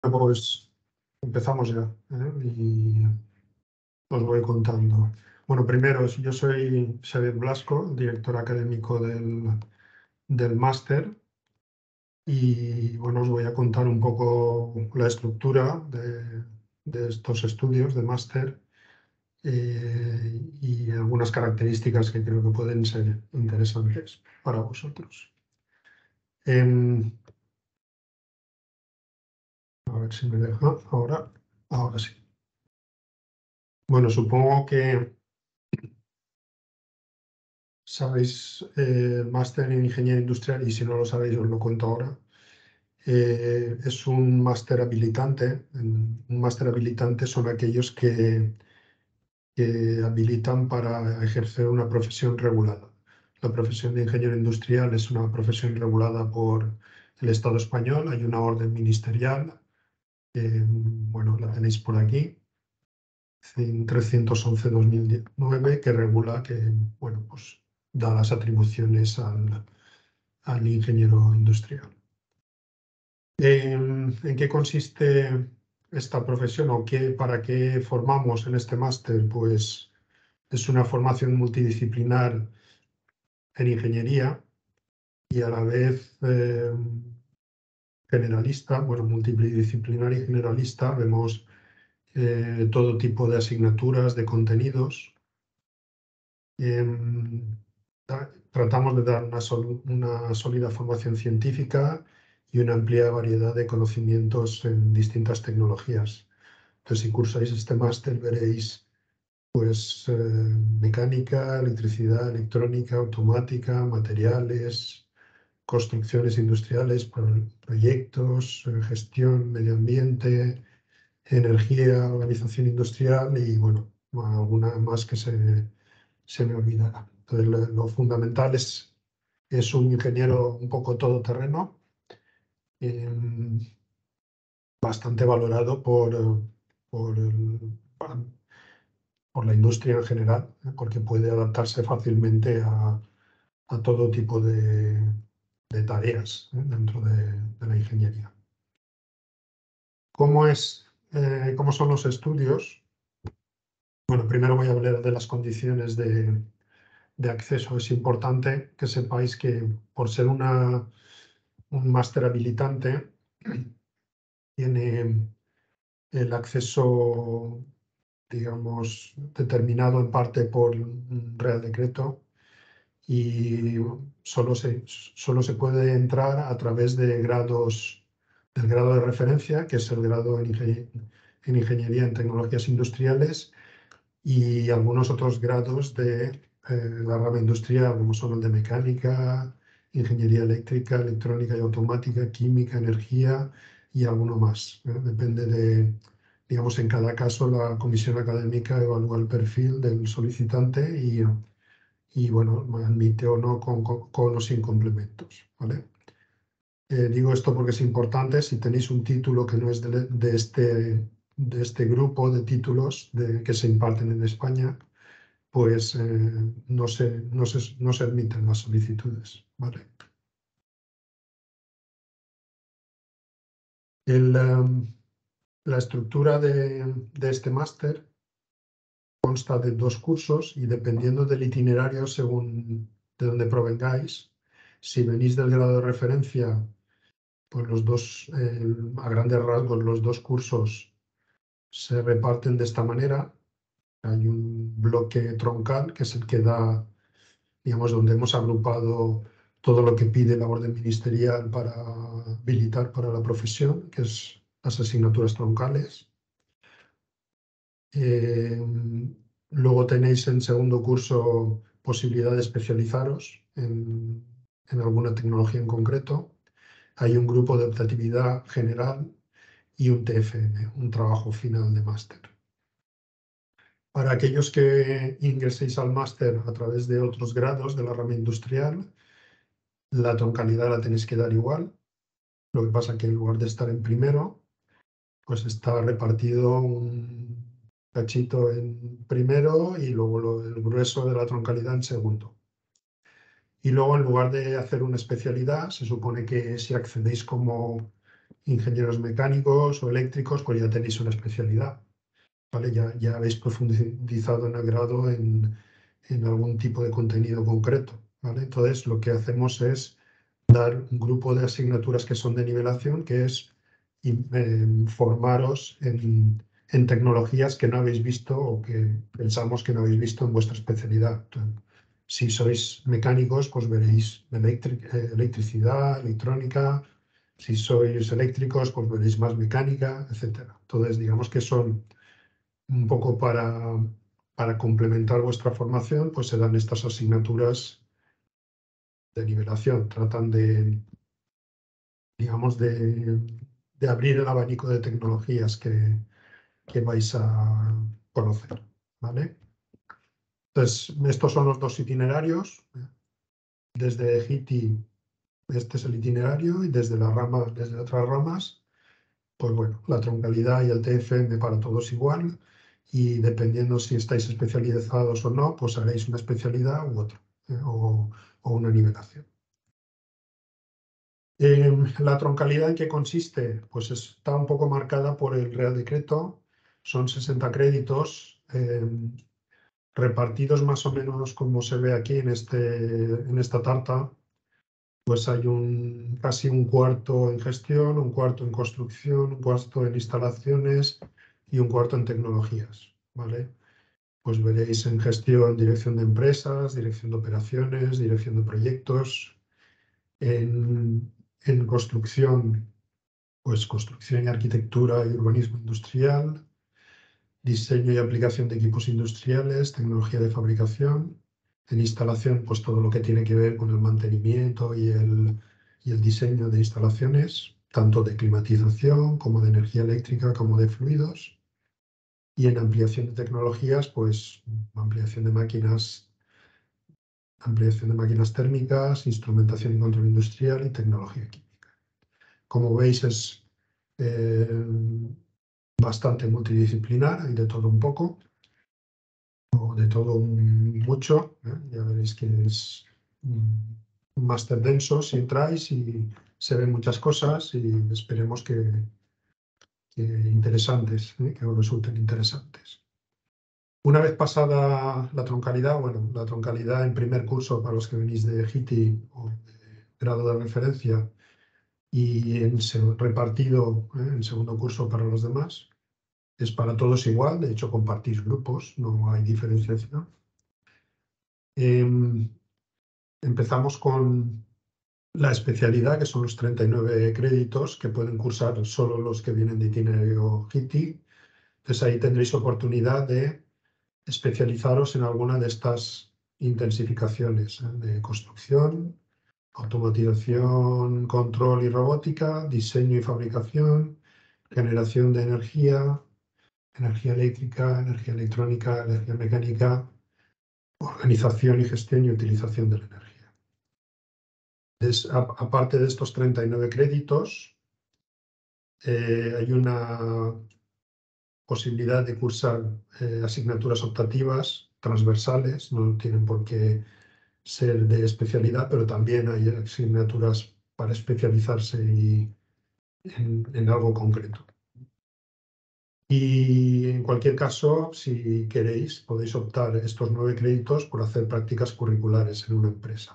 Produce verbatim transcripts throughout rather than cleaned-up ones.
Pues empezamos ya, ¿eh? Y os voy contando. Bueno, primero, yo soy Xavier Blasco, director académico del, del máster, y bueno, os voy a contar un poco la estructura de, de estos estudios de máster eh, y algunas características que creo que pueden ser interesantes para vosotros. Em, a ver si me deja ahora. Ahora sí. Bueno, supongo que sabéis eh, el máster en Ingeniería Industrial, y si no lo sabéis os lo cuento ahora. Eh, es un máster habilitante. Un máster habilitante son aquellos que, que habilitan para ejercer una profesión regulada. La profesión de ingeniero industrial es una profesión regulada por el Estado español. Hay una orden ministerial, eh, bueno, la tenéis por aquí, trescientos once barra dos mil nueve, que regula, que, bueno, pues da las atribuciones al, al ingeniero industrial. ¿En, en qué consiste esta profesión o qué, para qué formamos en este máster? Pues es una formación multidisciplinar en ingeniería y a la vez eh, generalista, bueno, multidisciplinar y generalista. Vemos eh, todo tipo de asignaturas, de contenidos. Eh, Tratamos de dar una, sol, una sólida formación científica y una amplia variedad de conocimientos en distintas tecnologías. Entonces, si cursáis este máster, veréis pues, eh, mecánica, electricidad, electrónica, automática, materiales, construcciones industriales, pro proyectos, eh, gestión, medio ambiente, energía, organización industrial y, bueno, alguna más que se, se me olvidará. Entonces, lo, lo fundamental es, es un ingeniero un poco todoterreno, eh, bastante valorado por, por, el, por la industria en general, ¿eh? Porque puede adaptarse fácilmente a, a todo tipo de, de tareas, ¿eh? Dentro de, de la ingeniería. ¿Cómo, es, eh, ¿Cómo son los estudios? Bueno, primero voy a hablar de las condiciones de, de acceso. Es importante que sepáis que por ser una, un máster habilitante, tiene el acceso, digamos, determinado en parte por un Real Decreto, y solo se, solo se puede entrar a través de grados, del grado de referencia, que es el grado en, Ingen en Ingeniería en Tecnologías Industriales, y algunos otros grados de eh, la rama industrial, como son el de Mecánica, Ingeniería Eléctrica, Electrónica y Automática, Química, Energía y alguno más. ¿eh? Depende de, digamos, en cada caso la comisión académica evalúa el perfil del solicitante y y bueno, admite o no con, con, con o sin complementos, ¿vale? Eh, digo esto porque es importante. Si tenéis un título que no es de, de, este, de este grupo de títulos de, que se imparten en España, pues eh, no, se, no, se, no se admiten las solicitudes, ¿vale? El, um, la estructura de, de este máster consta de dos cursos y, dependiendo del itinerario según de donde provengáis, si venís del grado de referencia, pues los dos, eh, a grandes rasgos, los dos cursos se reparten de esta manera. Hay un bloque troncal, que es el que da, digamos, donde hemos agrupado todo lo que pide la orden ministerial para habilitar para la profesión, que es las asignaturas troncales. Eh, luego tenéis en segundo curso posibilidad de especializaros en, en alguna tecnología en concreto. Hay un grupo de optatividad general y un T F M, un trabajo final de máster. Para aquellos que ingreséis al máster a través de otros grados de la rama industrial, la troncalidad la tenéis que dar igual. Lo que pasa es que en lugar de estar en primero, pues está repartido un cachito en primero y luego lo, el grueso de la troncalidad en segundo. Y luego, en lugar de hacer una especialidad, se supone que si accedéis como ingenieros mecánicos o eléctricos, pues ya tenéis una especialidad, ¿vale? Ya, ya habéis profundizado en el grado en, en algún tipo de contenido concreto, ¿vale? Entonces, lo que hacemos es dar un grupo de asignaturas que son de nivelación, que es eh, formaros en, en tecnologías que no habéis visto o que pensamos que no habéis visto en vuestra especialidad. Entonces, si sois mecánicos, pues veréis electric, eh, electricidad, electrónica. Si sois eléctricos, pues veréis más mecánica, etcétera. Entonces, digamos que son un poco para, para complementar vuestra formación, pues se dan estas asignaturas de nivelación. Tratan de, digamos, de, de abrir el abanico de tecnologías que, que vais a conocer, ¿vale? Entonces, estos son los dos itinerarios. Desde G I T I, este es el itinerario, y desde la rama, desde otras ramas, pues bueno, la troncalidad y el T F M para todos igual, y dependiendo si estáis especializados o no, pues haréis una especialidad u otra, ¿eh? o, o una nivelación. Eh, la troncalidad, ¿en qué consiste? Pues está un poco marcada por el Real Decreto. Son sesenta créditos eh, repartidos más o menos como se ve aquí en, este, en esta tarta. Pues hay un, casi un cuarto en gestión, un cuarto en construcción, un cuarto en instalaciones y un cuarto en tecnologías, ¿vale? Pues veréis en gestión dirección de empresas, dirección de operaciones, dirección de proyectos. En, en construcción, pues construcción y arquitectura y urbanismo industrial, diseño y aplicación de equipos industriales, tecnología de fabricación. En instalación, pues todo lo que tiene que ver con el mantenimiento y el, y el diseño de instalaciones, tanto de climatización como de energía eléctrica como de fluidos. Y en ampliación de tecnologías, pues ampliación de máquinas, ampliación de máquinas térmicas, instrumentación y control industrial y tecnología química. Como veis, es eh, bastante multidisciplinar, hay de todo un poco, o de todo un mucho, ¿eh? Ya veréis que es un máster denso si entráis y se ven muchas cosas y esperemos que, que interesantes, ¿eh? Que os resulten interesantes. Una vez pasada la troncalidad, bueno, la troncalidad en primer curso para los que venís de G I T I o de grado de referencia, y en repartido ¿eh? en segundo curso para los demás. Es para todos igual, de hecho compartís grupos, no hay diferenciación. Eh, empezamos con la especialidad, que son los treinta y nueve créditos que pueden cursar solo los que vienen de itinerario G I T I. Entonces ahí tendréis oportunidad de especializaros en alguna de estas intensificaciones, ¿eh? De construcción, automatización, control y robótica, diseño y fabricación, generación de energía, energía eléctrica, energía electrónica, energía mecánica, organización y gestión y utilización de la energía. Es, a, aparte de estos treinta y nueve créditos, eh, hay una posibilidad de cursar eh, asignaturas optativas transversales, no tienen por qué ser de especialidad, pero también hay asignaturas para especializarse y, en, en algo concreto. Y en cualquier caso, si queréis, podéis optar estos nueve créditos por hacer prácticas curriculares en una empresa.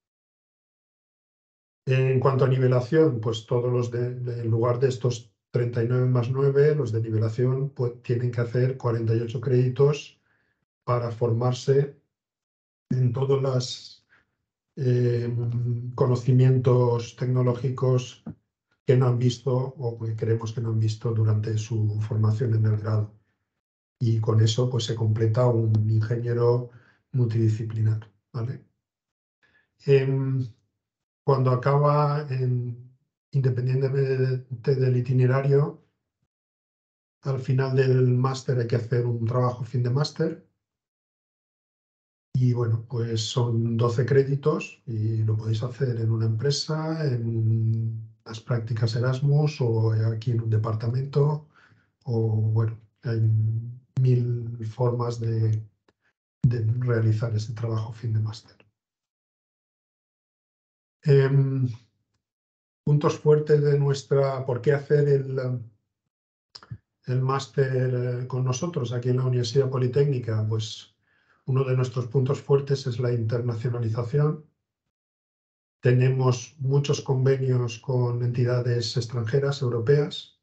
En cuanto a nivelación, pues todos los de, de, en lugar de estos treinta y nueve más nueve, los de nivelación pues, tienen que hacer cuarenta y ocho créditos para formarse en todos los eh, conocimientos tecnológicos que no han visto o que creemos que no han visto durante su formación en el grado. Y con eso pues, se completa un ingeniero multidisciplinar, ¿vale? Eh, cuando acaba, en, independientemente del itinerario, al final del máster hay que hacer un trabajo fin de máster. Y bueno, pues son doce créditos y lo podéis hacer en una empresa, en las prácticas Erasmus o aquí en un departamento, o bueno, hay mil formas de, de realizar ese trabajo fin de máster. Eh, puntos fuertes de nuestra... ¿Por qué hacer el, el máster con nosotros aquí en la Universidad Politécnica? Pues uno de nuestros puntos fuertes es la internacionalización. Tenemos muchos convenios con entidades extranjeras, europeas.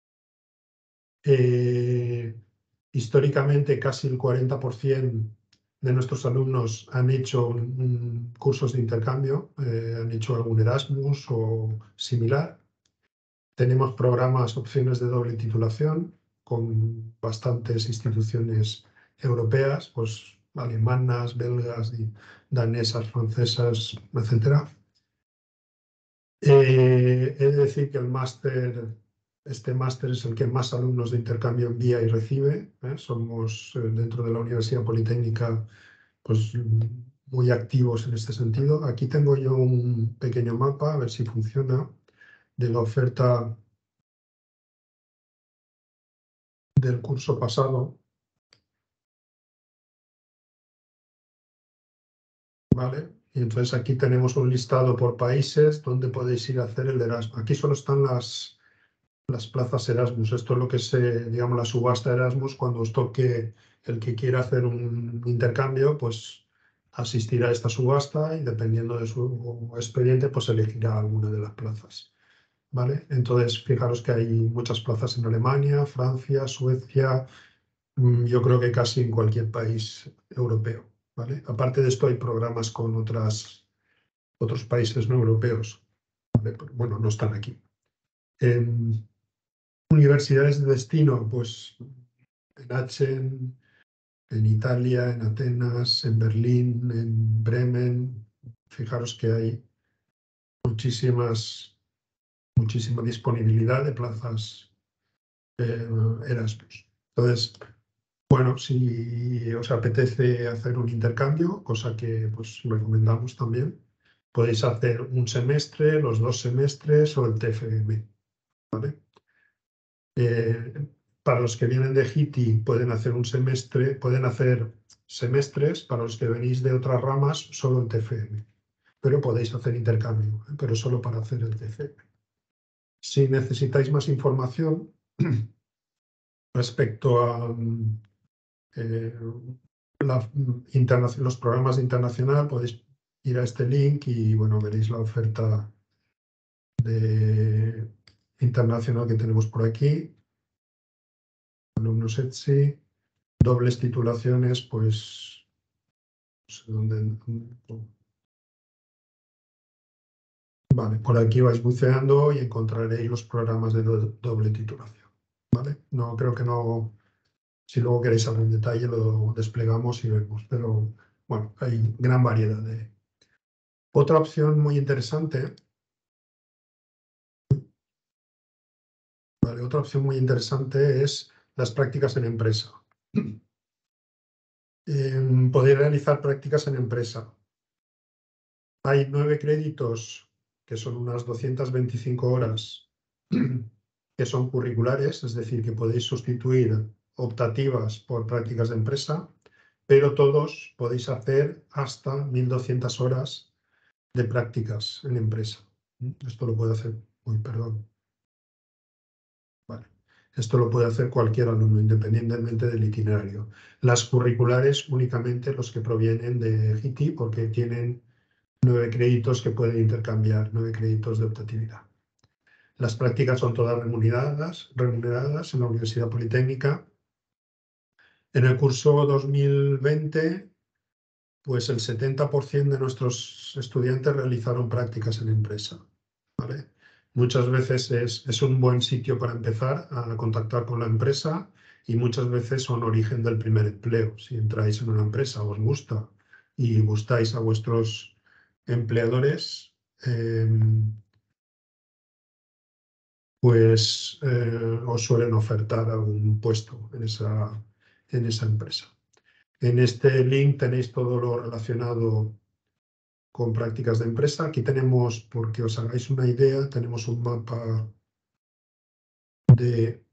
Eh, históricamente, casi el cuarenta por ciento de nuestros alumnos han hecho um, cursos de intercambio, eh, han hecho algún Erasmus o similar. Tenemos programas, opciones de doble titulación con bastantes instituciones europeas, pues alemanas, belgas, danesas, francesas, etcétera. Eh, he de decir que el máster, este máster es el que más alumnos de intercambio envía y recibe. ¿eh? Somos eh, dentro de la Universidad Politécnica pues, muy activos en este sentido. Aquí tengo yo un pequeño mapa, a ver si funciona, de la oferta del curso pasado. ¿Vale? Y entonces aquí tenemos un listado por países donde podéis ir a hacer el Erasmus. Aquí solo están las, las plazas Erasmus. Esto es lo que es, eh, digamos, la subasta Erasmus. Cuando os toque el que quiera hacer un intercambio, pues asistirá a esta subasta y dependiendo de su expediente, pues elegirá alguna de las plazas. ¿Vale? Entonces, fijaros que hay muchas plazas en Alemania, Francia, Suecia, mm, yo creo que casi en cualquier país europeo. ¿Vale? Aparte de esto, hay programas con otras, otros países no europeos. ¿Vale? Bueno, no están aquí. En universidades de destino, pues en Aachen, en Italia, en Atenas, en Berlín, en Bremen. Fijaros que hay muchísimas, muchísima disponibilidad de plazas eh, Erasmus. Entonces, bueno, si os apetece hacer un intercambio, cosa que pues recomendamos también, podéis hacer un semestre, los dos semestres o el T F M. ¿Vale? Eh, para los que vienen de G I T I pueden hacer un semestre, pueden hacer semestres, para los que venís de otras ramas, solo el T F M. Pero podéis hacer intercambio, ¿eh? Pero solo para hacer el T F M. Si necesitáis más información respecto a eh, la, los programas de internacional, podéis ir a este link y bueno, veréis la oferta de internacional que tenemos por aquí. Alumnos ETSI, dobles titulaciones, pues no sé dónde. Vale, por aquí vais buceando y encontraréis los programas de do, doble titulación. ¿Vale? No creo que no. Si luego queréis algún detalle lo desplegamos y vemos, pero bueno, hay gran variedad de. Otra opción muy interesante, ¿vale? Otra opción muy interesante es las prácticas en empresa. Eh, podéis realizar prácticas en empresa. Hay nueve créditos, que son unas doscientas veinticinco horas, que son curriculares, es decir, que podéis sustituir optativas por prácticas de empresa, pero todos podéis hacer hasta mil doscientas horas de prácticas en empresa. Esto lo puede hacer, uy, perdón. Vale. Esto lo puede hacer cualquier alumno, independientemente del itinerario. Las curriculares únicamente los que provienen de G I T I, porque tienen nueve créditos que pueden intercambiar, nueve créditos de optatividad. Las prácticas son todas remuneradas, remuneradas en la Universidad Politécnica. En el curso dos mil veinte, pues el setenta por ciento de nuestros estudiantes realizaron prácticas en empresa. ¿Vale? Muchas veces es, es un buen sitio para empezar a contactar con la empresa y muchas veces son origen del primer empleo. Si entráis en una empresa, os gusta y gustáis a vuestros empleadores, eh, pues eh, os suelen ofertar algún puesto en esa, en esa empresa. En este link tenéis todo lo relacionado con prácticas de empresa. Aquí tenemos, porque os hagáis una idea, tenemos un mapa de,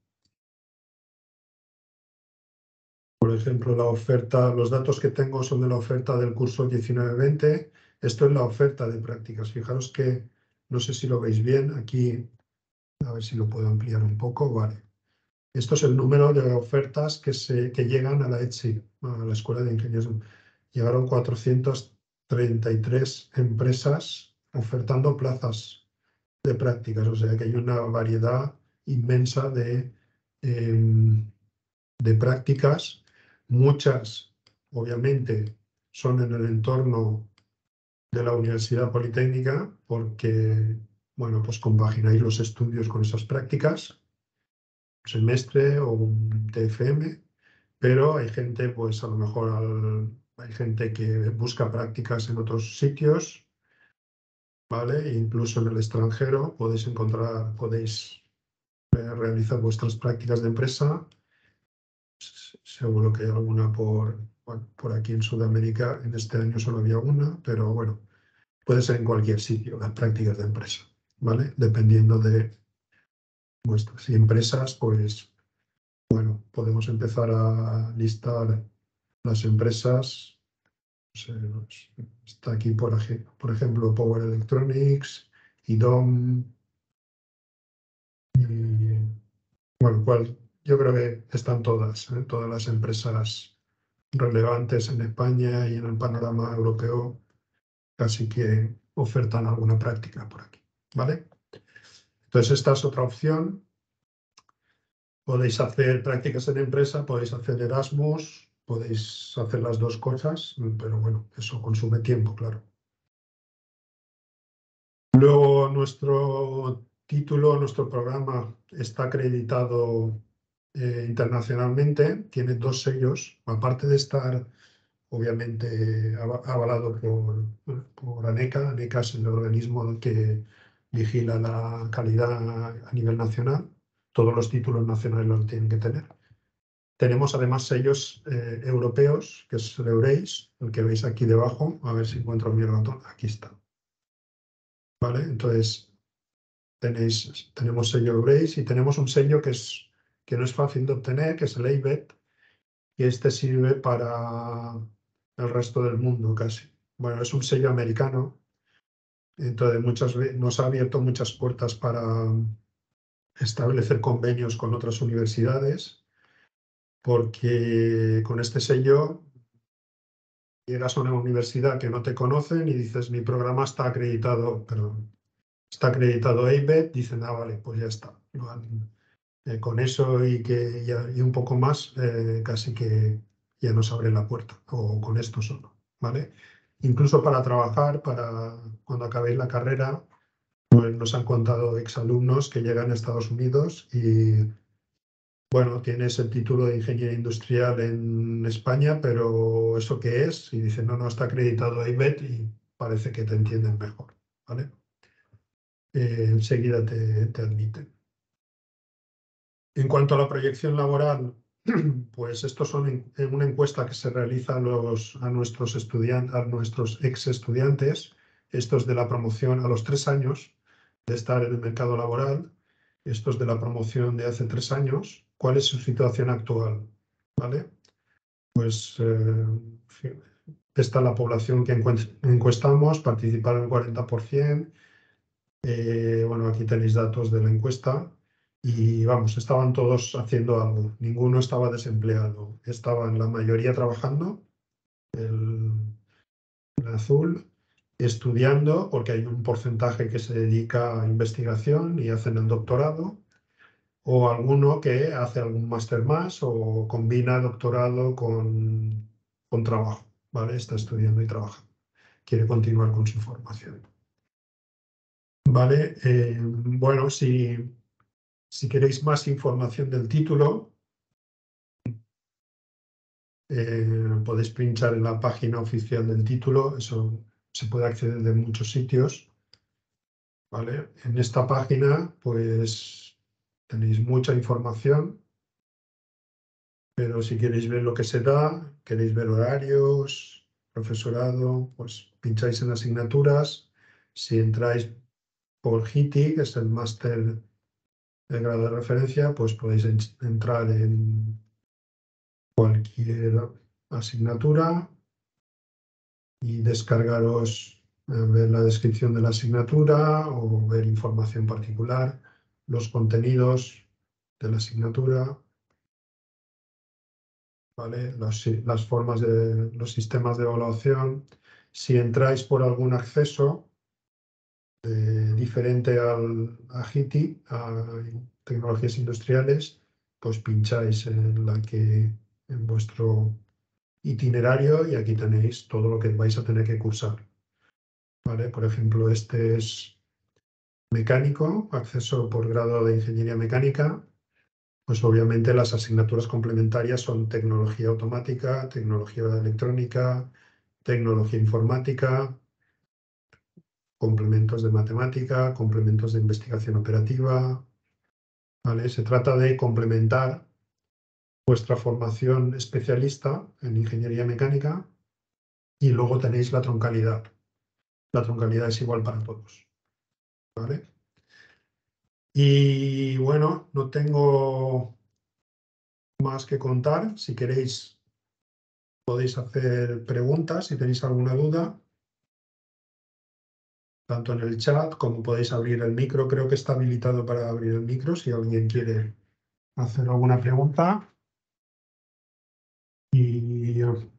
por ejemplo, la oferta, los datos que tengo son de la oferta del curso diecinueve veinte. Esto es la oferta de prácticas. Fijaros que no sé si lo veis bien, aquí, a ver si lo puedo ampliar un poco, vale. Esto es el número de ofertas que, se, que llegan a la E T S I, a la Escuela de Ingenieros. Llegaron cuatrocientas treinta y tres empresas ofertando plazas de prácticas, o sea que hay una variedad inmensa de, eh, de prácticas. Muchas, obviamente, son en el entorno de la Universidad Politécnica porque, bueno, pues compagináis los estudios con esas prácticas, un semestre o un T F M, pero hay gente, pues a lo mejor al- hay gente que busca prácticas en otros sitios, ¿vale? E incluso en el extranjero podéis encontrar, podéis eh, realizar vuestras prácticas de empresa. S- Seguro que hay alguna por, bueno, por aquí en Sudamérica. En este año solo había una, pero bueno, puede ser en cualquier sitio las prácticas de empresa, ¿vale? Dependiendo de vuestras y empresas, pues bueno, podemos empezar a listar las empresas. No sé, pues, está aquí, por, ej- por ejemplo, Power Electronics, I D O M, y bueno, cual, yo creo que están todas, ¿eh? Todas las empresas relevantes en España y en el panorama europeo, casi que ofertan alguna práctica por aquí, ¿vale? Entonces, esta es otra opción. Podéis hacer prácticas en empresa, podéis hacer Erasmus, podéis hacer las dos cosas, pero bueno, eso consume tiempo, claro. Luego, nuestro título, nuestro programa está acreditado eh, internacionalmente, tiene dos sellos, aparte de estar obviamente ava- avalado por, por ANECA. ANECA es el organismo que vigila la calidad a nivel nacional. Todos los títulos nacionales los tienen que tener. Tenemos además sellos eh, europeos, que es el EURES, el que veis aquí debajo. A ver si encuentro mi ratón. Aquí está. ¿Vale? Entonces, tenéis, tenemos sello EURES y tenemos un sello que, es, que no es fácil de obtener, que es el E I B E T, y este sirve para el resto del mundo casi. Bueno, es un sello americano, entonces muchas ve- nos ha abierto muchas puertas para establecer convenios con otras universidades, porque con este sello llegas a una universidad que no te conocen y dices, mi programa está acreditado, pero está acreditado E I B E T, dicen, ah, vale, pues ya está. Lo han- eh, con eso y, que, ya- y un poco más, eh, casi que ya nos abren la puerta, o con esto solo, ¿vale? Incluso para trabajar, para cuando acabéis la carrera, pues nos han contado exalumnos que llegan a Estados Unidos y, bueno, tienes el título de ingeniería industrial en España, pero ¿eso qué es? Y dicen, no, no, está acreditado E I B E T y parece que te entienden mejor, ¿vale? Eh, enseguida te, te admiten. En cuanto a la proyección laboral, pues estos son en, en una encuesta que se realiza a, los, a nuestros estudiantes, a nuestros ex estudiantes, estos de la promoción a los tres años de estar en el mercado laboral, estos de la promoción de hace tres años, ¿cuál es su situación actual? ¿Vale? Pues eh, esta es la población que encuestamos, participaron el cuarenta por ciento. Eh, bueno, aquí tenéis datos de la encuesta y vamos, estaban todos haciendo algo, ninguno estaba desempleado, estaban la mayoría trabajando, el, el azul, estudiando, porque hay un porcentaje que se dedica a investigación y hacen el doctorado, o alguno que hace algún máster más o combina doctorado con, con trabajo, ¿vale? Está estudiando y trabajando, quiere continuar con su formación. Vale, eh, bueno, si, si queréis más información del título, eh, podéis pinchar en la página oficial del título, eso se puede acceder de muchos sitios, ¿vale? En esta página, pues, tenéis mucha información, pero si queréis ver lo que se da, queréis ver horarios, profesorado, pues pincháis en asignaturas. Si entráis por G I T I, que es el máster de grado de referencia, pues podéis en- entrar en cualquier asignatura y descargaros ver la descripción de la asignatura o ver información particular, los contenidos de la asignatura, ¿vale? Los, las formas de los sistemas de evaluación. Si entráis por algún acceso eh, diferente al, a G I T I, a tecnologías industriales, pues pincháis en la que en vuestro itinerario y aquí tenéis todo lo que vais a tener que cursar. ¿Vale? Por ejemplo, este es mecánico, acceso por grado de ingeniería mecánica. Pues obviamente las asignaturas complementarias son tecnología automática, tecnología electrónica, tecnología informática, complementos de matemática, complementos de investigación operativa. ¿Vale? Se trata de complementar vuestra formación especialista en ingeniería mecánica y luego tenéis la troncalidad. La troncalidad es igual para todos. ¿Vale? Y bueno, no tengo más que contar. Si queréis, podéis hacer preguntas si tenéis alguna duda, tanto en el chat como podéis abrir el micro. Creo que está habilitado para abrir el micro si alguien quiere hacer alguna pregunta. Y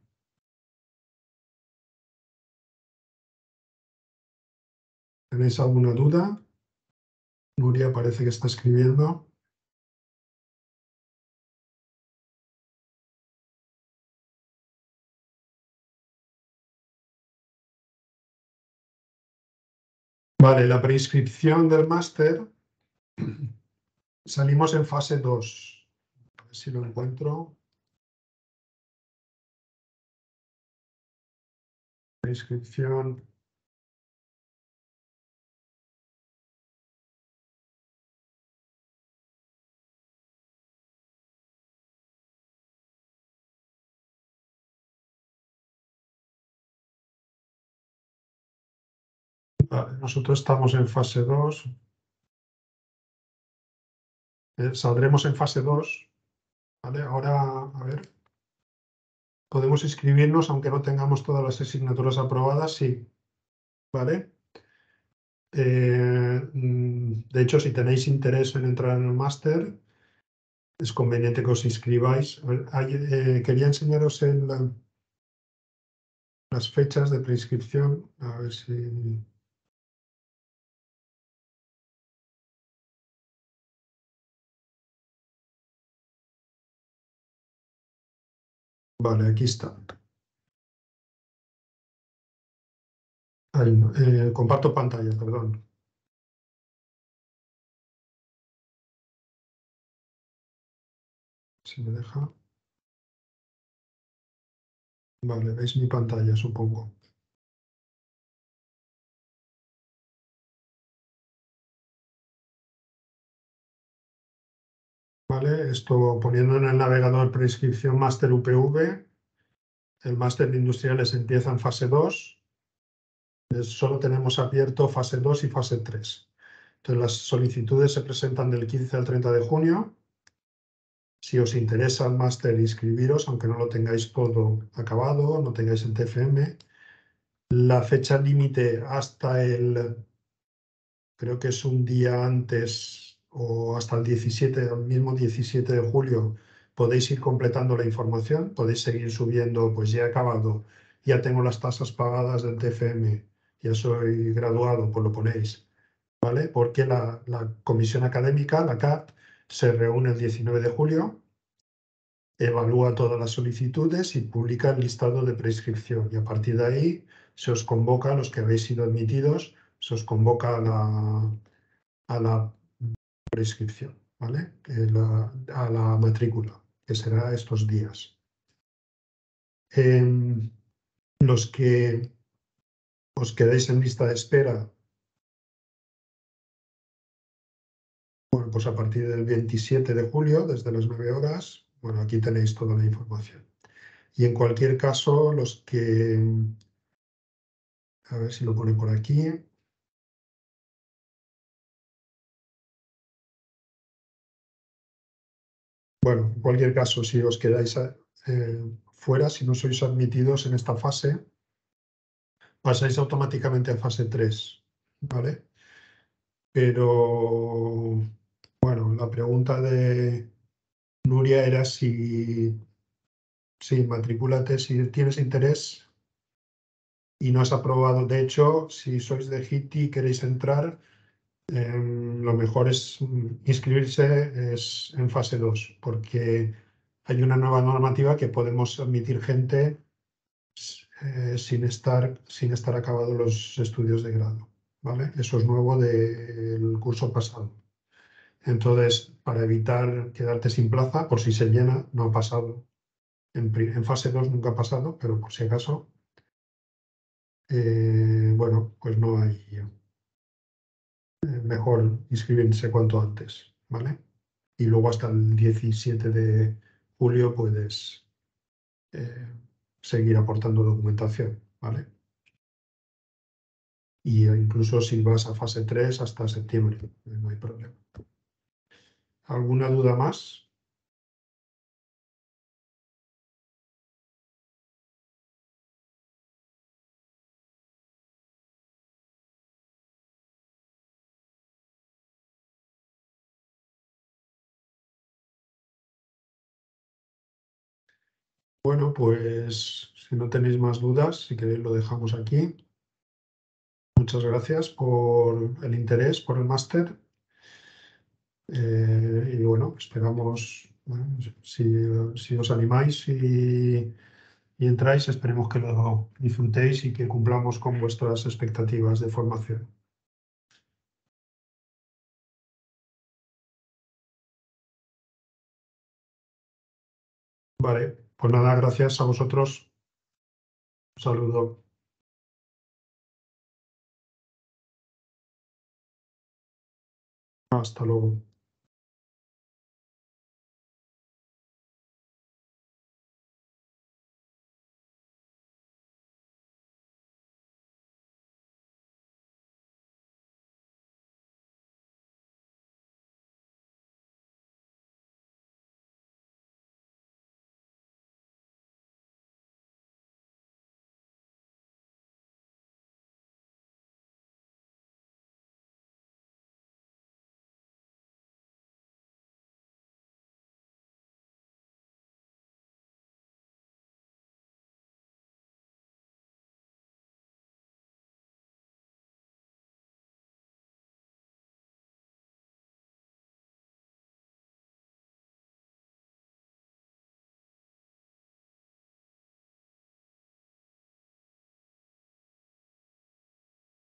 ¿tenéis alguna duda? Nuria parece que está escribiendo. Vale, la preinscripción del máster. Salimos en fase dos. A ver si lo encuentro. Preinscripción. Vale, nosotros estamos en fase dos. Eh, saldremos en fase dos. ¿Vale? Ahora, a ver. Podemos inscribirnos aunque no tengamos todas las asignaturas aprobadas, sí. ¿Vale? Eh, mm, de hecho, si tenéis interés en entrar en el máster, es conveniente que os inscribáis. A ver, hay, eh, quería enseñaros el, la- las fechas de preinscripción. A ver si... Vale, aquí está. Ahí no, eh, comparto pantalla, perdón. Si me deja. Vale, veis mi pantalla, supongo. Vale, esto poniendo en el navegador preinscripción máster U P V. El máster de industriales empieza en fase dos. Solo tenemos abierto fase dos y fase tres. Entonces, las solicitudes se presentan del quince al treinta de junio. Si os interesa el máster, inscribiros, aunque no lo tengáis todo acabado, no tengáis el T F M. La fecha límite hasta el, creo que es un día antes o hasta el diecisiete, el mismo diecisiete de julio, podéis ir completando la información, podéis seguir subiendo, pues ya he acabado, ya tengo las tasas pagadas del T F M, ya soy graduado, pues lo ponéis, ¿vale? Porque la, la comisión académica, la C A T, se reúne el diecinueve de julio, evalúa todas las solicitudes y publica el listado de prescripción. Y a partir de ahí se os convoca, a los que habéis sido admitidos, se os convoca a la, a la prescripción, ¿vale? Eh, la- a la matrícula, que será estos días. Em, los que os quedáis en lista de espera, bueno, pues a partir del veintisiete de julio, desde las nueve horas, bueno, aquí tenéis toda la información. Y en cualquier caso, los que, a ver si lo pone por aquí. Bueno, en cualquier caso, si os quedáis eh, fuera, si no sois admitidos en esta fase, pasáis automáticamente a fase tres, ¿vale? Pero, bueno, la pregunta de Nuria era si, si matricúlate, si tienes interés y no has aprobado. De hecho, si sois de G I T I y queréis entrar, em, lo mejor es mm, inscribirse es en fase dos, porque hay una nueva normativa que podemos admitir gente eh, sin estar, sin estar acabados los estudios de grado, ¿vale? Eso es nuevo del curso pasado. Entonces, para evitar quedarte sin plaza, por si se llena, no ha pasado. En, pri- en fase dos nunca ha pasado, pero por si acaso, eh, bueno, pues no hay, eh, mejor inscribirse cuanto antes, ¿vale? Y luego hasta el diecisiete de julio puedes eh, seguir aportando documentación, ¿vale? Y incluso si vas a fase tres hasta septiembre, eh, no hay problema. ¿Alguna duda más? Bueno, pues si no tenéis más dudas, si queréis lo dejamos aquí. Muchas gracias por el interés por el máster. Eh, y bueno, esperamos, bueno, si, si os animáis y, y entráis, esperemos que lo disfrutéis y que cumplamos con vuestras expectativas de formación. Vale, pues nada, gracias a vosotros. Un saludo. Hasta luego.